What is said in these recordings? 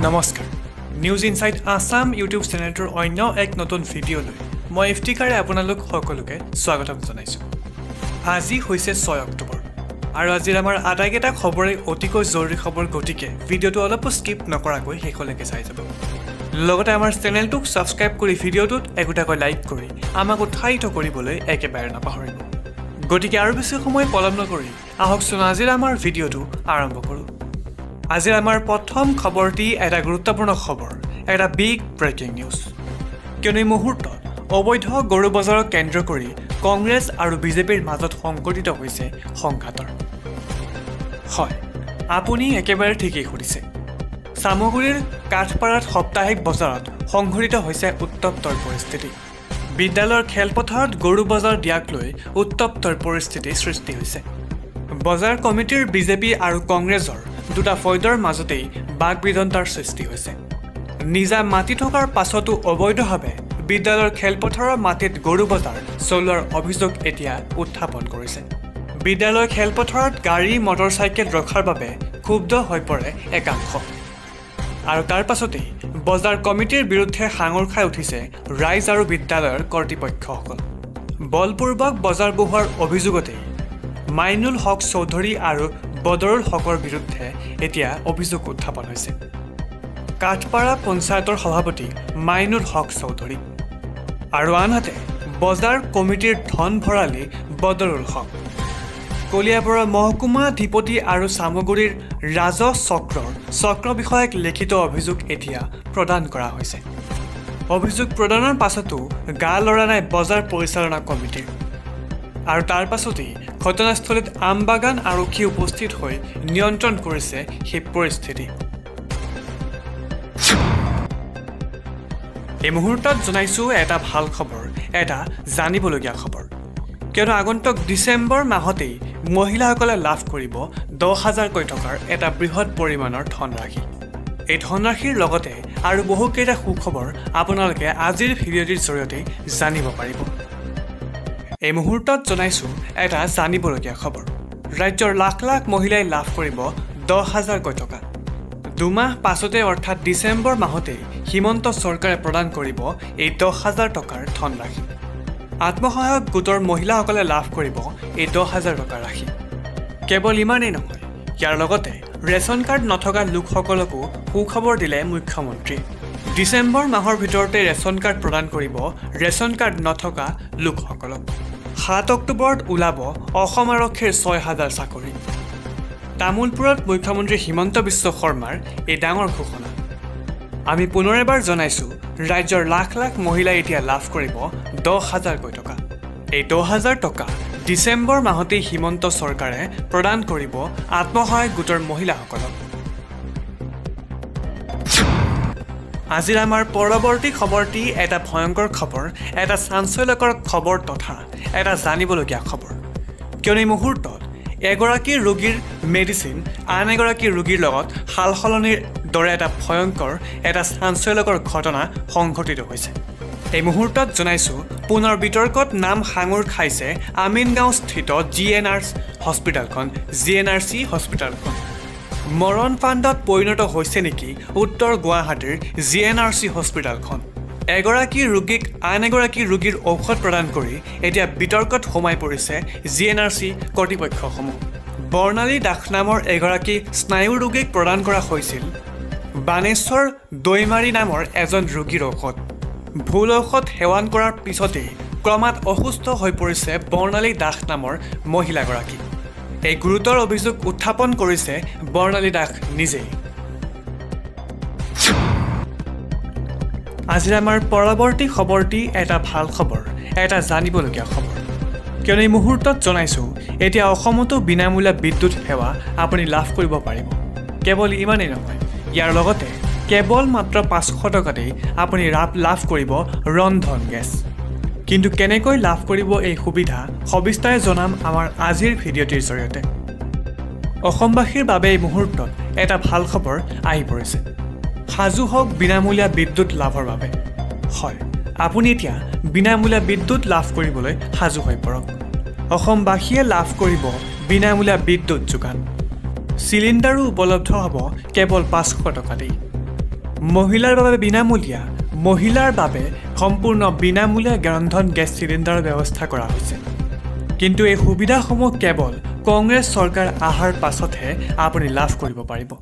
নমস্কাৰ news insight Assam YouTube চেনেলটোৰ অন্য এক নতুন ভিডিঅ'লৈ মই ইফতিকাৰে আপোনালোক সকলোকে স্বাগতম জনাইছো আজি হৈছে 6 অক্টোবৰ আৰু আজিৰ আমাৰ আটাইকেইটা খবৰে অতিকৈ জৰুৰী খবৰ গতিকে ভিডিঅ'টো অলপ স্কিপ নকৰাকৈ শেষলৈকে চাই যাব লগতে আমাৰ চেনেলটোক সাবস্ক্ৰাইব কৰি ভিডিঅ'টোত একোটাকৈ লাইক কৰি আমাক উৎসাহিত কৰিবলৈ একেবাৰে নাপাহৰিব গতিকে আৰু বেছি সময় পলম নকৰি আহকচোন আজিৰ আমাৰ ভিডিঅ'টো আৰম্ভ কৰোঁ আজিৰ আমাৰ প্ৰথম খবৰটি এটা গুৰুত্বপূৰ্ণ খবৰ এটা বিগ ব্ৰেকিং নিউজ কিয়নো এই মুহূৰ্তত অবৈধ গৰু বজাৰক কেন্দ্ৰ কৰি কংগ্ৰেছ আৰু বিজেপিৰ মাজত সংঘটিত হৈছে সংঘাতৰ হয় আপুনি একেবাৰে ঠিকই শুনিছে সামগুৰিৰ কাঠপাৰাত সাপ্তাহিক বজাৰত সংঘটিত হৈছে উত্তপ্তৰ পৰিস্থিতি বিদ্যালয়ৰ খেলপথাৰত গৰু বজাৰ দিয়াক লৈ উত্তপ্তৰ পৰিস্থিতি সৃষ্টি হৈছে বজাৰ কমিটিৰ বিজেপি আৰু কংগ্ৰেছৰ দুটা ফৈদৰ মাজতেই বাকবিদন্তাৰ সৃষ্টি হৈছে নিজা মাটি থকাৰ পাছতো অবৈধভাৱে বিদ্যালয়ৰ খেলপথাৰৰ মাটিত গৰু বজাৰ চলোৱাৰ অভিযোগ এতিয়া উত্থাপন কৰিছে বিদ্যালয়ৰ খেলপথাৰত গাড়ী মটৰচাইকেল ৰখাৰ বাবে ক্ষুব্ধ হৈ পৰে একাংশ আৰু তাৰ পাছতেই বজাৰ কমিটিৰ বিৰুদ্ধে সাঙুৰ খাই উঠিছে ৰাইজ আৰু বিদ্যালয়ৰ কৰ্তৃপক্ষসকল বলপূৰ্বক বজাৰ বহোৱাৰ অভিযোগতে মাইনুল হক চৌধুৰী আৰু বদৰুল হকৰ বিৰুদ্ধে এতিয়া অভিযোগ উত্থাপন হৈছে কাঠপাৰা পঞ্চায়তৰ সভাপতি মাইনুল হক চৌধুৰী আৰু আনহাতে বজাৰ কমিটিৰ ধন ভৰালী বদৰুল হক কলিয়াবৰৰ মহকুমা ধিপতি আৰু সামগুৰিৰ ৰাজহ চক্ৰ বিষয়ক লিখিত অভিযোগ এতিয়া প্ৰদান কৰা হৈছে অভিযোগ প্ৰদানৰ পাছতো গা লৰা নাই বজাৰ পৰিচালনা কমিটিৰ আৰু তাৰ পাছতেই ঘটনাস্থলীত আমবাগান আৰক্ষী উপস্থিত হৈ নিয়ন্ত্ৰণ কৰিছে সেই পৰিস্থিতি এই মুহূৰ্তত জনাইছো এটা ভাল খবৰ এটা জানিবলগীয়া খবৰ কিয়নো আগন্তুক ডিচেম্বৰ মাহতেই মহিলাসকলে লাভ কৰিব 10,000 টকাৰ এটা বৃহৎ পৰিমাণৰ ধনৰাশি এই ধনৰাশিৰ লগতে আৰু বহুকেইটা সুখবৰ আপোনালোকে আজিৰ ভিডিঅ'টিৰ জৰিয়তে জানিব পাৰিব এই মুহূৰ্তত জনাইছো এটা জানিবলগীয়া খবৰ ৰাজ্যৰ লাখ লাখ মহিলাই লাভ কৰিব 10,000 টকা দুমাহ পাছতে অৰ্থাৎ ডিচেম্বৰ মাহতে হিমন্ত চৰকাৰে প্ৰদান কৰিব এই 10,000 টকাৰ ধনৰাশি আত্মসহায়ক গোটৰ মহিলাসকলে লাভ কৰিব এই 10,000 টকাৰ ৰাশি কেৱল ইমানেই নহয় ইয়াৰ লগতে ৰেচন কাৰ্ড নথকা লোকসকলকো সুখবৰ দিলে মুখ্যমন্ত্ৰীয়ে ডিচেম্বৰ মাহৰ ভিতৰতে ৰেচন কাৰ্ড প্ৰদান কৰিব ৰেচন কাৰ্ড নথকা লোকসকলক 7 অক্টোবৰত ওলাব অসম আৰক্ষীৰ 6,000 চাকৰি তামুলপুৰত মুখ্যমন্ত্ৰী হিমন্ত বিশ্ব শৰ্মাৰ এই ডাঙৰ ঘোষণা আমি পুনৰ এবাৰ জনাইছো ৰাজ্যৰ লাখ লাখ মহিলাই এতিয়া লাভ কৰিব 10,000 টকা এই 10,000 টকা ডিচেম্বৰ মাহতে হিমন্ত চৰকাৰে প্ৰদান কৰিব আত্মসহায়ক গোটৰ মহিলাসকলক আজিৰ আমাৰ পৰৱৰ্তী খবৰটি এটা ভয়ংকৰ খবৰ এটা চাঞ্চল্যকৰ খবৰ তথা এটা জানিবলগীয়া খবৰ কিয়নো এই মুহূৰ্তত এগৰাকী ৰোগীৰ মেডিচিন আন এগৰাকী ৰোগীৰ লগত হালসলনিৰ দৰে এটা ভয়ংকৰ এটা চাঞ্চল্যকৰ ঘটনা সংঘটিত হৈছে এই মুহূৰ্তত জনাইছো পুনৰ বিতৰ্কত নাম সাঙুৰ খাইছে আমিনগাঁও স্থিত জিএনআৰচি হস্পিটেলখন মৰণ ফাণ্ডত পৰিণত হৈছে নেকি উত্তৰ গুৱাহাটীৰ জিএনআৰচি হস্পিটেলখন এগৰাকী ৰোগীক আন এগৰাকী ৰোগীৰ ঔষধ প্ৰদান কৰি এতিয়া বিতৰ্কত সোমাই পৰিছে জিএনআৰচি কৰ্তৃপক্ষসমূহ বৰ্ণালী দাস নামৰ এগৰাকী স্নায়ু ৰোগীক প্ৰদান কৰা হৈছিল বানেশ্বৰ দৈমাৰী নামৰ এজন ৰোগীৰ ঔষধ ভুল ঔষধ সেৱন কৰাৰ পিছতেই ক্ৰমাৎ অসুস্থ হৈ পৰিছে বৰ্ণালী দাস নামৰ মহিলাগৰাকী এই গুৰুতৰ অভিযোগ উত্থাপন কৰিছে বৰ্ণালী দাস নিজেই আজিৰ আমাৰ পৰৱৰ্তী খবৰটি এটা ভাল খবৰ এটা জানিবলগীয়া খবৰ কিয়নো এই মুহূৰ্তত জনাইছো এতিয়া অসমতো বিনামূলীয়া বিদ্যুৎ সেৱা আপুনি লাভ কৰিব পাৰিব কেৱল ইমানেই নহয় ইয়াৰ লগতে কেৱল মাত্ৰ 500 টকাতেই আপুনি লাভ কৰিব ৰন্ধন গেছ কিন্তু কেনেকৈ লাভ কৰিব এই সুবিধা সবিস্তাৰে জনাম আমাৰ আজিৰ ভিডিঅ'টিৰ জৰিয়তে অসমবাসীৰ বাবে এই মুহূৰ্তত এটা ভাল খবৰ আহি পৰিছে সাজু হওক বিনামূলীয়া বিদ্যুৎ লাভৰ বাবে হয় আপুনি এতিয়া বিনামূলীয়া বিদ্যুৎ লাভ কৰিবলৈ সাজু হৈ পৰক অসমবাসীয়ে লাভ কৰিব বিনামূলীয়া বিদ্যুৎ যোগান সিলিন্ডাৰো উপলব্ধ হ'ব কেৱল 500 টকাতেই মহিলাৰ বাবে বিনামূলীয়া মহিলাৰ বাবে সম্পূৰ্ণ বিনামূলীয়া ৰন্ধন গেছ চিলিণ্ডাৰৰ ব্যৱস্থা কৰা হৈছে কিন্তু এই সুবিধাসমূহ কেৱল কংগ্ৰেছ চৰকাৰ আহাৰ পাছতহে আপুনি লাভ কৰিব পাৰিব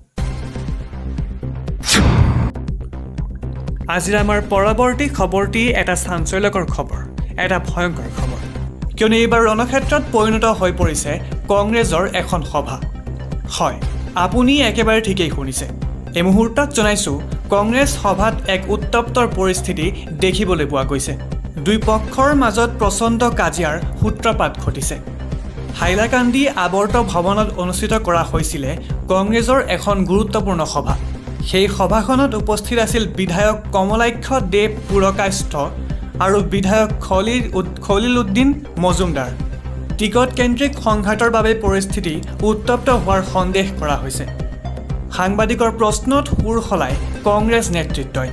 আজিৰ আমাৰ পৰৱৰ্তী খবৰটি এটা চাঞ্চল্যকৰ খবৰ এটা ভয়ংকৰ খবৰ কিয়নো এইবাৰ ৰণক্ষেত্ৰত পৰিণত হৈ পৰিছে কংগ্ৰেছৰ এখন সভা হয় আপুনি একেবাৰে ঠিকেই শুনিছে এই মুহূৰ্তত জনাইছো কংগ্ৰেছ সভাত এক উত্তপ্তৰ পৰিস্থিতি দেখিবলৈ পোৱা গৈছে দুই পক্ষৰ মাজত প্ৰচণ্ড কাজিয়াৰ সূত্ৰপাত ঘটিছে হাইলাকান্দি আৱৰ্ত ভৱনত অনুষ্ঠিত কৰা হৈছিল কংগ্ৰেছৰ এখন গুৰুত্বপূৰ্ণ সভা সেই সভাখনত উপস্থিত আছিল বিধায়ক কমলাক্ষ দেৱ পুৰকাষ্ঠ আৰু বিধায়ক খলিল উদ্দিন মজুমদাৰ টিকট কেন্দ্ৰিক সংঘাতৰ বাবে পৰিস্থিতি উত্তপ্ত হোৱাৰ সন্দেহ কৰা হৈছে সাংবাদিকৰ প্ৰশ্নত সুৰ সলাই কংগ্ৰেছ নেতৃত্বই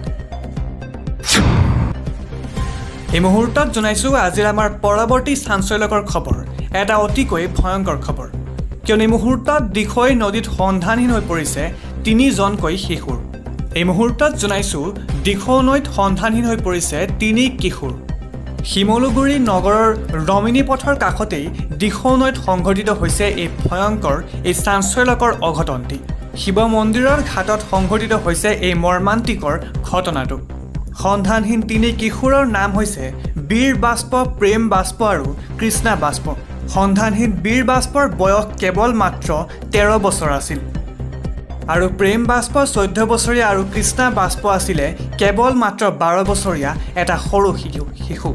এই মুহূৰ্তত জনাইছো আজিৰ আমাৰ পৰৱৰ্তী চাঞ্চল্যকৰ খবৰ এটা অতিকৈ ভয়ংকৰ খবৰ কিয়নো এই মুহূৰ্তত দিখৈ নদীত সন্ধানহীন হৈ পৰিছে তিনিজনকৈ শিশুৰ এই মুহূৰ্তত জনাইছো দিখৌ নৈত সন্ধানহীন হৈ পৰিছে তিনি কিশোৰ শিমলুগুৰি নগৰৰ ৰমিনী পথৰ কাষতেই দিখৌ নৈত সংঘটিত হৈছে এই ভয়ংকৰ এই চাঞ্চল্যকৰ অঘটনটি শিৱ মন্দিৰৰ ঘাটত সংঘটিত হৈছে এই মৰ্মান্তিকৰ ঘটনাটো সন্ধানহীন তিনি কিশোৰৰ নাম হৈছে বীৰ বাষ্প প্ৰেম বাষ্প আৰু কৃষ্ণা বাষ্প সন্ধানহীন বীৰ বাষ্পৰ বয়স কেৱল মাত্ৰ 13 বছৰ আছিল আৰু প্ৰেম বাষ্প 14 বছৰীয়া আৰু কৃষ্ণা বাষ্প আছিল কেৱল মাত্ৰ 12 বছৰীয়া এটা সৰু শিশু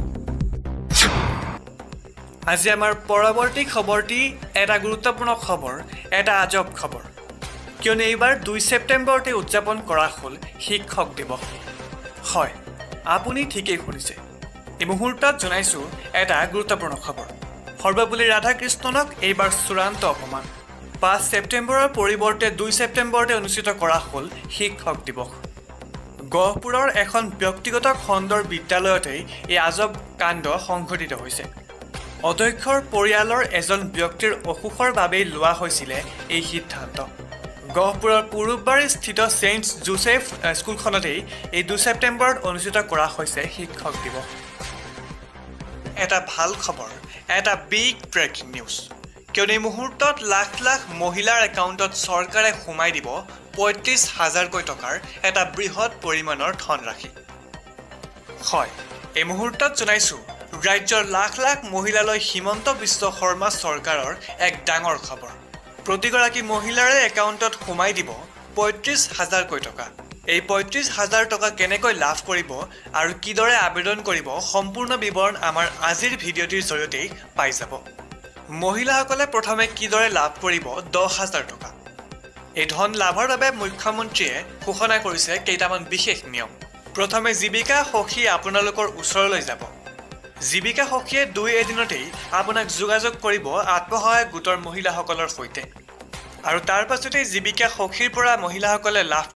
আজি আমাৰ পৰৱৰ্তী খবৰটি এটা গুৰুত্বপূৰ্ণ খবৰ এটা আজব খবৰ কিয়নো এইবাৰ 2 ছেপ্টেম্বৰতে উদযাপন কৰা হ'ল শিক্ষক দিৱস হয় আপুনি ঠিকেই শুনিছে এই মুহূৰ্তত জনাইছো এটা গুৰুত্বপূৰ্ণ খবৰ সৰ্বপল্লী ৰাধাকৃষ্ণনক এইবাৰ চূড়ান্ত অপমান 5 ছেপ্টেম্বৰৰ পৰিৱৰ্তে 2 ছেপ্টেম্বৰতে অনুষ্ঠিত কৰা হ'ল শিক্ষক দিৱস গহপুৰৰ এখন ব্যক্তিগত খণ্ডৰ বিদ্যালয়তেই এই আজব কাণ্ড সংঘটিত হৈছে অধ্যক্ষৰ পৰিয়ালৰ এজন ব্যক্তিৰ অসুখৰ বাবেই লোৱা হৈছিল এই সিদ্ধান্ত গহপুৰৰ পূৰুবাৰী স্থিত সেইণ্ট জোচেফ স্কুলখনতেই এই 2 ছেপ্টেম্বৰত অনুষ্ঠিত কৰা হৈছে শিক্ষক দিৱস এটা ভাল খবৰ এটা বিগ ব্ৰেকিং নিউজ কিয়নো এই মুহূৰ্তত লাখ লাখ মহিলাৰ একাউণ্টত চৰকাৰে সোমাই দিব 35,000 টকাৰ এটা বৃহৎ পৰিমাণৰ ধনৰাশি হয় এই মুহূৰ্তত জনাইছো ৰাজ্যৰ লাখ লাখ মহিলালৈ হিমন্ত বিশ্ব শৰ্মা চৰকাৰৰ এক ডাঙৰ খবৰ প্ৰতিগৰাকী মহিলাৰে একাউণ্টত সোমাই দিব 35,000 টকা এই 35,000 টকা কেনেকৈ লাভ কৰিব আৰু কিদৰে আবেদন কৰিব সম্পূৰ্ণ বিৱৰণ আমাৰ আজিৰ ভিডিঅ'টিৰ জৰিয়তে পাই যাব মহিলাসকলে প্ৰথমে কিদৰে লাভ কৰিব 10,000 টকা এই ধন লাভৰ বাবে মুখ্যমন্ত্ৰীয়ে ঘোষণা কৰিছে কেইটামান বিশেষ নিয়ম প্ৰথমে জীৱিকা সখী আপোনালোকৰ ওচৰলৈ যাব জীৱিকা সখীয়ে 2 এদিনতেই আপোনাক যোগাযোগ কৰিব আত্মসহায়ক গোটৰ মহিলাসকলৰ সৈতে আৰু তাৰ পাছতে জীৱিকা সখীৰ পৰা মহিলাসকলে লাভ